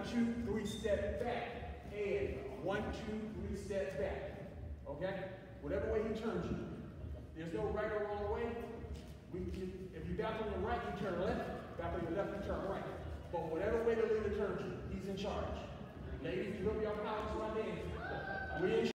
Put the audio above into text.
2, 3, step back. And 1, 2, 3, step back. Okay? Whatever way he turns you. There's no right or wrong way. If you back on your right, you turn left. Back on your left, you turn right. But whatever way the leader turns you, he's in charge. Ladies, you hope y'all college my dance. We're in